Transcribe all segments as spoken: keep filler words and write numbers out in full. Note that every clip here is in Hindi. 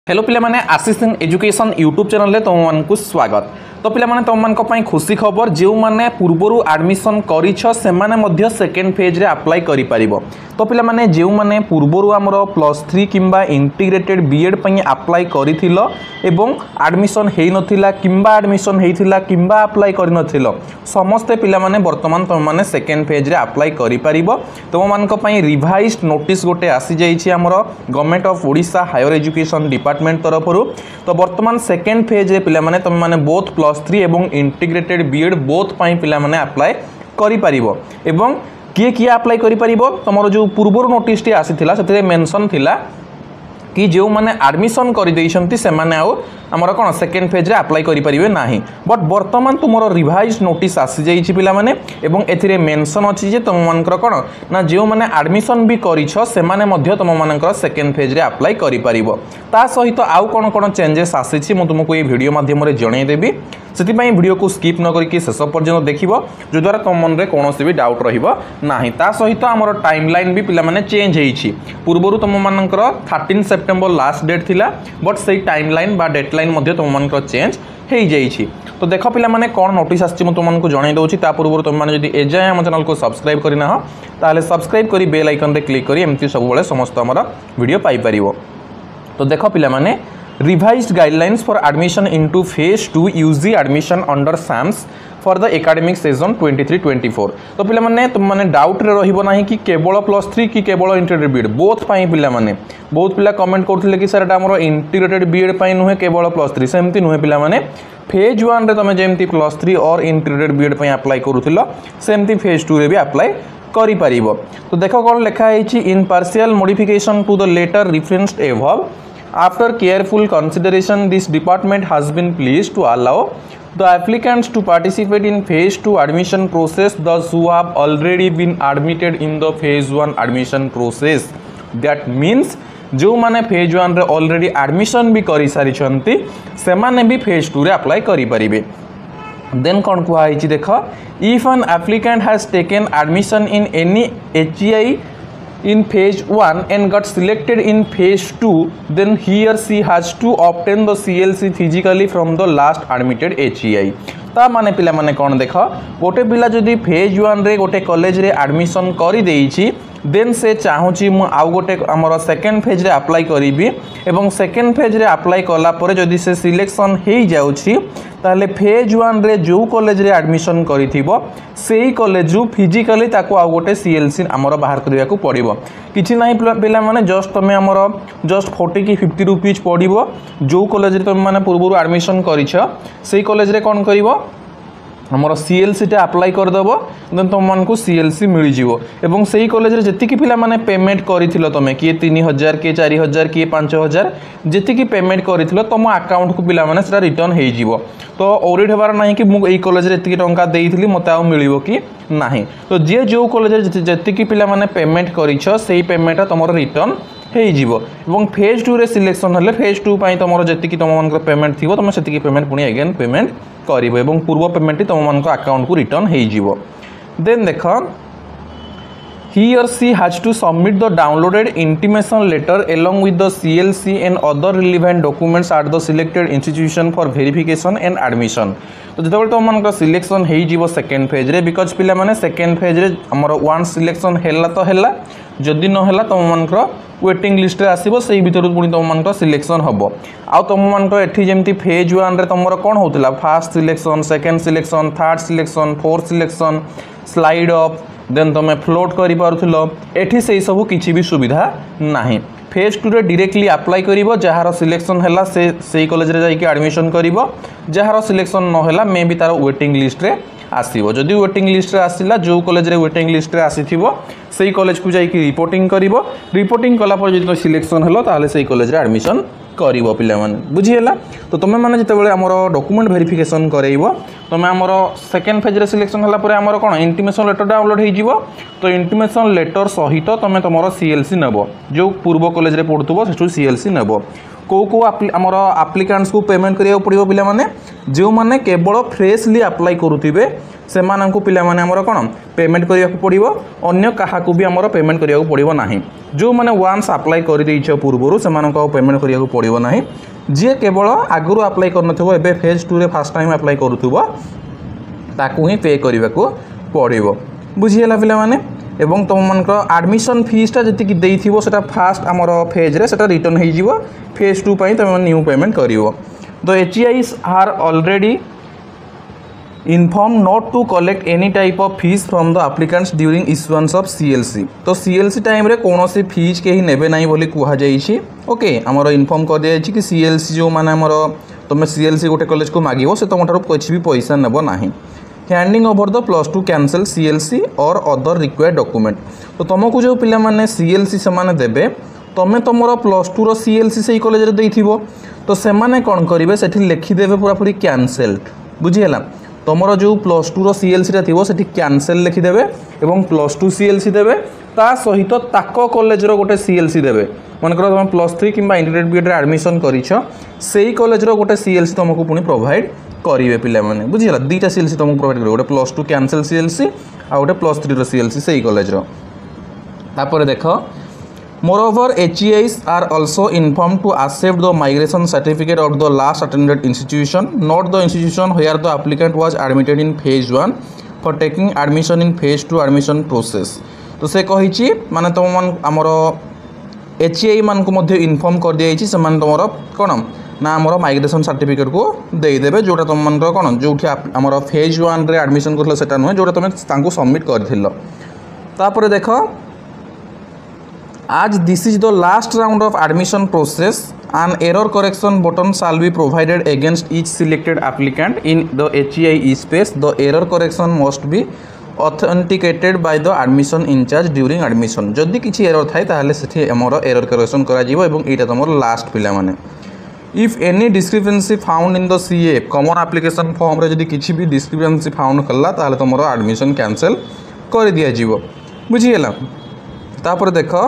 हेलो पिला माने आशीष एजुकेशन यूट्यूब चैनल तुम मानकु स्वागत। तो पिला माने तुम मान पई खुशी खबर जो माने पूर्वरु एडमिशन करिछ से माने मध्य सेकेंड फेज रे अप्लाई करि परिबो। तो पिला माने जो माने पूर्वरु हमरो प्लस थ्री किंबा इंटीग्रेटेड बीएड पई अप्लाई करिथिलो एवं एडमिशन हेइ नथिला किंबा एडमिशन हेइथिला किंबा अप्लाई करि नथिलो समस्त पिला माने वर्तमान तुम माने सेकेंड फेज रे अप्लाई करि परिबो। तुम मान पई रिवाइज्ड नोटिस गोटे आसी जाइछि हमरो government of Odisha higher education department तरफरु। तो वर्तमान सेकेंड फेज रे पिला माने तुम माने बोथ प्लस थ्री एवं इंटीग्रेटेड बीएड बोथ पई पिला माने अप्लाई करि परिबो एवं किए किए अप्लाई करि परिबो। तमरो जो पूर्व नोटिस टी आसीथिला सेतिरे मेंशन थिला कि जो माने एडमिशन करि दैछंती से माने आउ हमर कोन सेकेंड फेज रे अप्लाई करि परिबे नाही। बट वर्तमान तुमरो रिवाइज नोटिस आसी जाइछि पिला माने एवं एथिरे मेंशन अछि जे तुम मानकर कोन ना जो माने एडमिशन भी करिछ से माने मध्य तुम मानकर सेकेंड फेज रे अप्लाई करि परिबो। ता सहित आउ कोन कोन चेंजेस आसीछि मु तुमको ए वीडियो माध्यम रे जणै देबी। सेति पई वीडियो को स्किप न करिकि शेष पर्यंत देखिबो जो द्वारा तुम मन रे कोनोसी भी डाउट रहिबो नाही। ता सहित हमर टाइमलाइन भी पिला माने चेंज हेइछि। पूर्वरु तुम मानकर थर्टीन सेप्टेम्बर लास्ट डेट थिला बट सेही टाइमलाइन बा डेडलाइन मध्य तुम मानकर चेंज हेइ जाइछि। तो देखो पिला माने कोन नोटिस आछि मु तुमनको जणै दउछि। ता पूर्वरु तुम माने जदि एजाय हम चैनल को सब्सक्राइब करिना हो ताले सब्सक्राइब करी बेल आइकन रे क्लिक करी एमती सब बेले समस्त हमर वीडियो पाई परिबो। तो देखो पिला माने revised guidelines for admission into phase two U G admission under S A M S for the academic season twenty-three twenty-four। तो पिला माने तुम माने डाउट रे रहिबो नाही कि केवल प्लस थ्री कि केवल इंटीग्रेटेड बीएड बोथ पाई पिला माने बहुत पिला कमेंट करथिले कि सर एटा हमरो इंटीग्रेटेड बीएड पाई नुहे केवल प्लस थ्री सेमती नुहे पिला माने फेज वन रे तमे जेमती प्लस थ्री और इंटीग्रेटेड बीएड पाई अप्लाई करूथिलो सेमती फेज टू रे भी अप्लाई करि परिबो। तो देखो कोन लेखा हेछि in partial modification to the letter referenced above after careful consideration this department has been pleased to allow the applicants to participate in phase two admission process those who have already been admitted in the phase one admission process। that means जो माने फेज वन रे ऑलरेडी एडमिशन भी करि सारी छंती से माने भी फेज टू रे अप्लाई करि परिबे। देन कोन कुआ हिची देखो if an applicant has taken admission in any HEI in phase one and got selected in phase two then he or she has to obtain the C L C physically from the last admitted H E I। ता माने पिला माने कोन देखो गोटे पिला जदि फेज वन रे गोटे कॉलेज रे एडमिशन करि देइछि देन से चाहूची मु आउ गोटे हमर सेकेंड फेज रे अप्लाई करिबी एवं सेकेंड फेज रे अप्लाई कला परे जदि से सिलेक्शन हेइ जाउछि ताले फेज वन रे जो कॉलेज रे एडमिशन करिथिबो सेही कॉलेज रु फिजिकली ताको आउ गोटे सीएलसी हमर बाहर करिया को पड़िबो। किछि नाही पिला माने जस्ट तमे हमर जस्ट फोर्टी की फिफ्टी रुपीज पड़िबो जो कॉलेज रे तमे माने पूर्वरु एडमिशन करिछ सेही कॉलेज रे कोन करिवो हमर सीएलसी टे अप्लाई कर दबो देन तुम मन को सीएलसी मिल जिवो एवं सेही कॉलेज रे जति की पिला माने पेमेंट करिथिलो तमे कि तीन हजार के चार हजार के पाँच हजार जति की पेमेंट करिथिलो तम अकाउंट को पिला माने सेटा रिटर्न हेइ जिवो। तो ओरिड हेबार नाही कि मु एई कॉलेज रे एतिकी टंका देइथिली मते आ मिलिवो कि नाही। तो जे जो कॉलेज रे जति की पिला माने पेमेंट करिछ सेही पेमेंट तमरो रिटर्न हेइ जिवो एवं फेज टू रे सिलेक्शन हले फेज टू पई तमरो जति की तम मन पेमेंट थिवो तम सेति की पेमेंट पुनी अगेन पेमेंट करिवो एवं पूर्व पेमेंट तम मन अकाउंट को रिटर्न हेइ जिवो। देन देखो he or she has to submit the downloaded intimation letter along with the C L C and other relevant documents at the selected institution for verification and admission। तो जतबे तो मन का सिलेक्शन हेइ जीवो सेकेंड फेज रे बिकॉज पिला माने सेकेंड फेज रे हमर वन सिलेक्शन हेला तो हेला जदि न हेला तो मन का वेटिंग लिस्ट रे आसीबो सेही भितर पुनी तो मन का सिलेक्शन हबो। आ तो मन का एठी जेमती फेज वन रे तमरो कोन होतला first selection second selection third selection fourth selection slide up then तुम फ्लोट करि पारुथिलो एठी सेही सब किछि भी सुविधा नाही। फेज टू रे डायरेक्टली अप्लाई करिवो जहार सिलेक्शन हैला से सेही कॉलेज रे जाई कि एडमिशन करिवो जहार सिलेक्शन न हैला मे भी तार वेटिंग लिस्ट रे आसीबो। जदि वेटिंग लिस्ट रे आसिला जो कॉलेज रे वेटिंग लिस्ट रे आसीथिबो सेही कॉलेज को जाई कि रिपोर्टिंग करिवो रिपोर्टिंग कला पर जदि सिलेक्शन हलो ताले सेही कॉलेज रे एडमिशन करिवो पिला माने बुझी हैला। तो तुम माने जते बेले हमरो डॉक्यूमेंट वेरिफिकेशन करैबो तुम हमरो सेकेंड फेज रे सिलेक्शन हला परे हमरो कोन इंटिमेशन लेटर डाउनलोड हेइ जिवो। तो इंटिमेशन लेटर सहित तुम तमरो सीएलसी नेबो जो पूर्व कॉलेज रे पढुतबो सेठु सीएलसी नेबो। को को हमरो एप्लिकेंट्स को पेमेंट करिया पड़िबो पिला माने जो माने केवल फ्रेशली अप्लाई करूथिबे से पिला माने हमर कोन पेमेंट करिया पड़िबो अन्य काहाकू भी हमर पेमेंट करिया पड़िबो नाही जो माने वन्स अप्लाई कर दैछ पूर्वरु से पेमेंट करिया पड़िबो नाही जे केवल आगुरु अप्लाई करनथबो एबे फेज टू रे फर्स्ट टाइम अप्लाई करूथबो ताकू ही पे करने को पड़ो बुझीगला पिला माने एवं तुम मान एडमिशन फीसटा जी देइथिबो सेटा फास्ट आमर फेज रे सेटा रिटर्न हो जिवो फेज टू पई तुम न्यू पेमेंट करिवो the HEIs are already inform not to collect any type of fees from the applicants during issuance of CLC तो सीएलसी टाइम रे कौन सी फीस कहीं नेबे नाही बोली कुहा जाइछि ओके आमर इनफॉर्म कर दिया कि सीएलसी जो माने आमर तुम सीएलसी गोटे कॉलेज को मागिवो से तुम ठारो किछि भी पैसा नेबो नाही handing over the plus two cancel CLC और अदर रिक्वायर्ड डॉक्यूमेंट तो तुमको जो पिला माने सीएलसी से माने देबे तुम तुम प्लस टू रो सीएलसी से कॉलेज रे देइथिबो तो से माने कोन करिवे सेठी लिखि देबे पूरा पूरी कैंसल्ड बुझियला तुमर जो प्लस टू रो सीएलसी रे थिबो सेठी कैंसल लिखि देबे एवं प्लस टू सीएलसी देबे ता सहित ताको कॉलेज रो गोटे सीएलसी देबे मन करो तुम प्लस थ्री किंबा इंटीग्रेटेड बीएड रे एडमिशन करिछ सेही कॉलेज रो गोटे सीएलसी तुमको पुनी प्रोवाइड करिवे पिला माने बुझियला दुईटा सीएलसी तुमको प्रोवाइड करिवे गोटे प्लस टू कैंसल सीएलसी आ गोटे प्लस थ्री रो सीएलसी सेही कॉलेज रो तापर देखो Moreover, H E Is are also informed to accept the migration certificate of the last attended institution, not the institution where the applicant was admitted in phase one, for taking admission in phase two admission process. तो से कही माने तुम मान आमर H E I मान को मध्य इनफॉर्म कर दिया से तुम कौन ना आमर माइग्रेशन सर्टिफिकेट को देदेवे जोटा तुम मान कौन जो आमर फेज वन रे एडमिशन कर सेटा नुहे जोटा तुम सबमिट कर देख as this is the last round of admission process an error correction button shall be provided against each selected applicant in the H E I space the error correction must be authenticated by the admission in charge during admission जदि किसी एरर थाए ताहले सेठी हमर एरर करेक्शन करा जिवो एवं एटा तमर लास्ट पिला माने if any discrepancy found in the C A common application form रे जदि किसी भी discrepancy found कला ताहले तमर admission cancel कर दिया जिवो बुझी गेला तापर देखो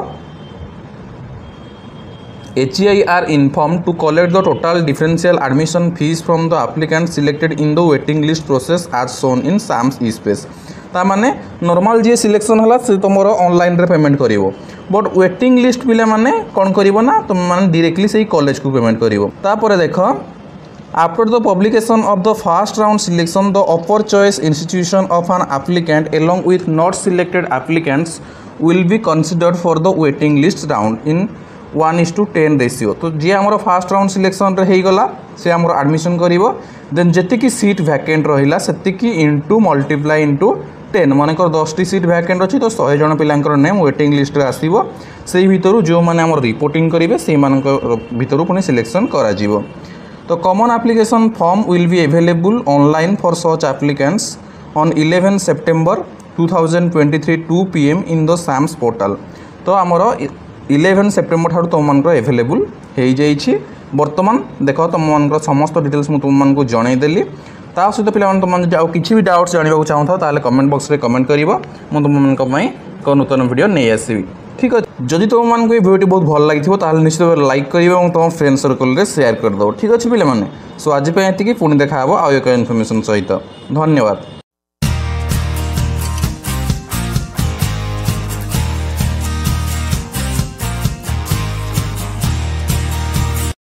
H E I are informed to collect the total differential admission fees from the applicant selected in the waiting list process as shown in SAMS e-space ता माने नॉर्मल जे सिलेक्शन हला से तुमरो ऑनलाइन रे पेमेंट करिवो बट वेटिंग लिस्ट पिले माने कोन करिवो ना तुम माने डायरेक्टली सेही कॉलेज को पेमेंट करिवो तापर देखो after the publication of the first round selection the upper choice institution of an applicant along with not selected applicants will be considered for the waiting list round in one is to ten ratio तो जी आमर फास्ट राउंड सिलेक्शन रे गला से आमर एडमिशन करिवो देन जतिकी सीट वैकेंट रहिला सेतिकी इनटू मल्टीप्लाई इनटू टेन मानेकर दस टी सीट वैकेंट अच्छी तो सौ जन पिलांकर नेम वेटिंग लिस्ट रे आसीबो सेही भितरु जो माने आमर रिपोर्टिंग करिवे सेही मानकर भितरु पुनी सिलेक्शन करा जिवो तो common application form will be available online for such applicants on eleven September two thousand twenty three two P M in the SAMS portal तो आमर इलेवन सेप्टेम्बर ठार तुम मान एभेलेबल हो जाइए बर्तमान देख तुम समस्त डिटेल्स मुझे तुमको जनईदेली ता सहित पिला तुम किसी भी डाउट्स जानवा चाहूँ ताले कमेंट बॉक्स रे कमेंट कर तुम एक नूतन वीडियो नहीं आसबि ठीक अच्छे जदि तुम मान ये वीडियो बहुत भल लगी निश्चित भाव लाइक करेंगे और तुम फ्रेंड सर्कल में शेयर करदेव ठीक अच्छे पे सो आज ये पुणी देखा आउ एक इनफर्मेशन सहित धन्यवाद।